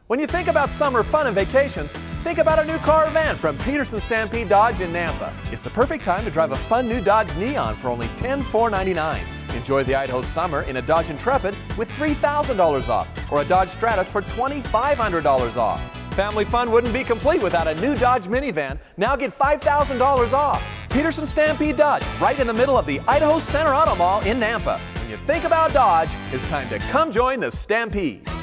When you think about summer fun and vacations, think about a new car or van from Peterson Stampede Dodge in Nampa. It's the perfect time to drive a fun new Dodge Neon for only $10,499. Enjoy the Idaho summer in a Dodge Intrepid with $3,000 off, or a Dodge Stratus for $2,500 off. Family fun wouldn't be complete without a new Dodge minivan. Now get $5,000 off. Peterson Stampede Dodge, right in the middle of the Idaho Center Auto Mall in Nampa. When you think about Dodge, it's time to come join the Stampede.